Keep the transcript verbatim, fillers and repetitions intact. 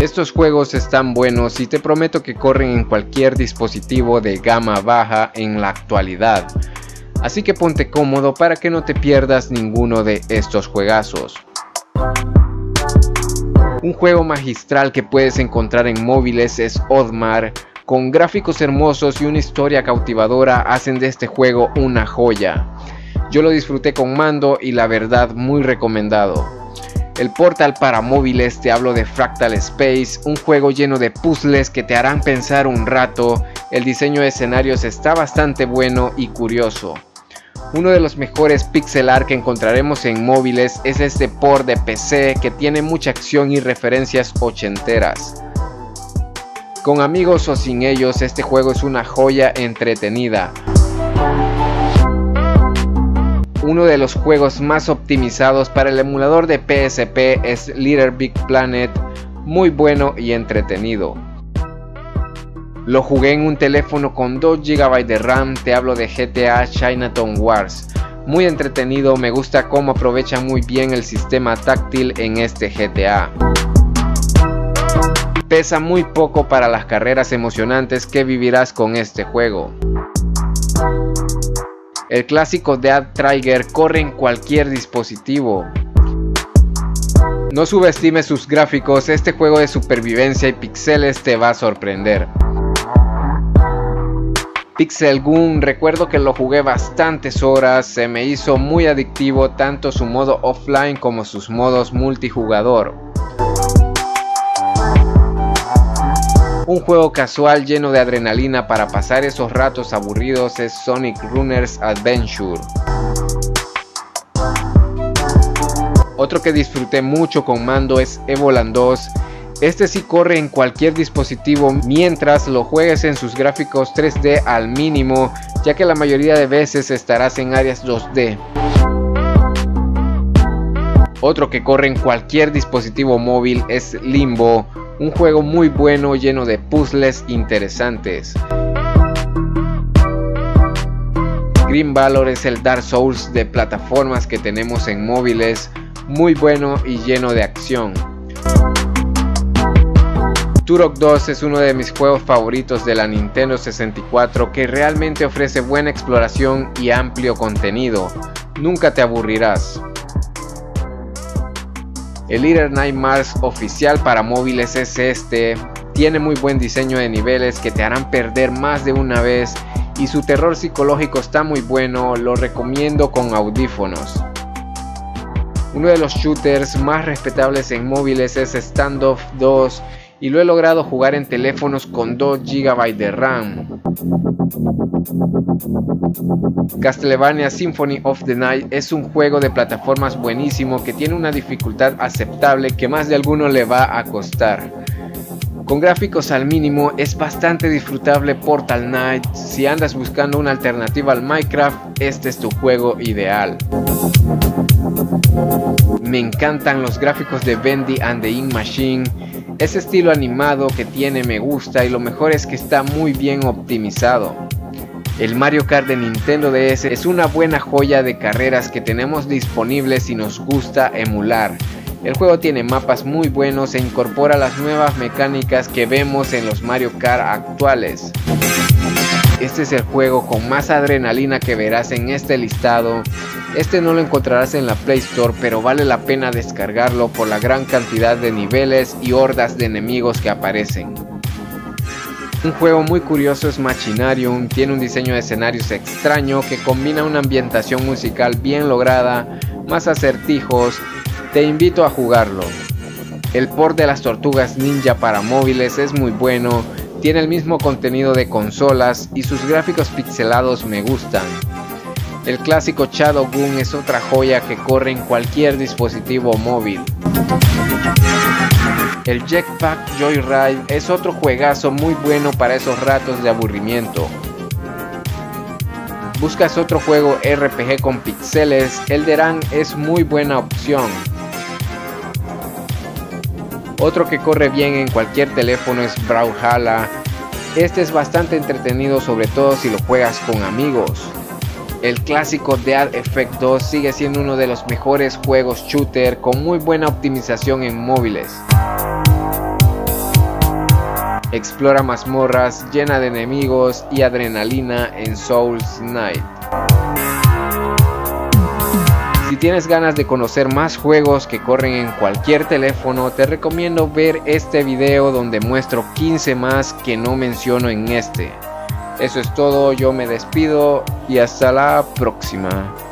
Estos juegos están buenos y te prometo que corren en cualquier dispositivo de gama baja en la actualidad. Así que ponte cómodo para que no te pierdas ninguno de estos juegazos. Un juego magistral que puedes encontrar en móviles es Oddmar. Con gráficos hermosos y una historia cautivadora hacen de este juego una joya. Yo lo disfruté con mando y la verdad muy recomendado. El Portal para móviles, te hablo de Fractal Space, un juego lleno de puzzles que te harán pensar un rato. El diseño de escenarios está bastante bueno y curioso. Uno de los mejores pixel art que encontraremos en móviles es este port de P C que tiene mucha acción y referencias ochenteras. Con amigos o sin ellos, este juego es una joya entretenida. Uno de los juegos más optimizados para el emulador de P S P es Little Big Planet, muy bueno y entretenido. Lo jugué en un teléfono con dos gigabytes de RAM, te hablo de G T A Chinatown Wars. Muy entretenido, me gusta cómo aprovechan muy bien el sistema táctil en este G T A. Pesa muy poco para las carreras emocionantes que vivirás con este juego. El clásico Dead Trigger corre en cualquier dispositivo. No subestimes sus gráficos, este juego de supervivencia y pixeles te va a sorprender. Pixel Gun, recuerdo que lo jugué bastantes horas, se me hizo muy adictivo tanto su modo offline como sus modos multijugador. Un juego casual lleno de adrenalina para pasar esos ratos aburridos es Sonic Runners Adventure. Otro que disfruté mucho con mando es Evoland dos. Este sí corre en cualquier dispositivo mientras lo juegues en sus gráficos tres D al mínimo, ya que la mayoría de veces estarás en áreas dos D. Otro que corre en cualquier dispositivo móvil es Limbo, un juego muy bueno lleno de puzzles interesantes. Grim Valor es el Dark Souls de plataformas que tenemos en móviles, muy bueno y lleno de acción. Turok dos es uno de mis juegos favoritos de la Nintendo sesenta y cuatro que realmente ofrece buena exploración y amplio contenido, nunca te aburrirás. El Little Nightmares oficial para móviles es este, tiene muy buen diseño de niveles que te harán perder más de una vez y su terror psicológico está muy bueno, lo recomiendo con audífonos. Uno de los shooters más respetables en móviles es Standoff dos y lo he logrado jugar en teléfonos con dos gigabytes de RAM. Castlevania Symphony of the Night es un juego de plataformas buenísimo que tiene una dificultad aceptable que más de alguno le va a costar. Con gráficos al mínimo es bastante disfrutable Portal Knight. Si andas buscando una alternativa al Minecraft, este es tu juego ideal. Me encantan los gráficos de Bendy and the Ink Machine. Ese estilo animado que tiene me gusta y lo mejor es que está muy bien optimizado. El Mario Kart de Nintendo D S es una buena joya de carreras que tenemos disponibles si nos gusta emular. El juego tiene mapas muy buenos e incorpora las nuevas mecánicas que vemos en los Mario Kart actuales. Este es el juego con más adrenalina que verás en este listado. Este no lo encontrarás en la Play Store, pero vale la pena descargarlo por la gran cantidad de niveles y hordas de enemigos que aparecen. Un juego muy curioso es Machinarium, tiene un diseño de escenarios extraño que combina una ambientación musical bien lograda, más acertijos. Te invito a jugarlo. El port de las Tortugas Ninja para móviles es muy bueno, tiene el mismo contenido de consolas y sus gráficos pixelados me gustan. El clásico Shadowgun es otra joya que corre en cualquier dispositivo móvil. El Jetpack Joyride es otro juegazo muy bueno para esos ratos de aburrimiento. ¿Buscas otro juego R P G con pixeles? Elden Ring es muy buena opción. Otro que corre bien en cualquier teléfono es Brawlhalla. Este es bastante entretenido, sobre todo si lo juegas con amigos. El clásico Dead Effect dos sigue siendo uno de los mejores juegos shooter con muy buena optimización en móviles. explora mazmorras llena de enemigos y adrenalina en Souls Knight. Si tienes ganas de conocer más juegos que corren en cualquier teléfono, te recomiendo ver este video donde muestro quince más que no menciono en este. Eso es todo, yo me despido y hasta la próxima.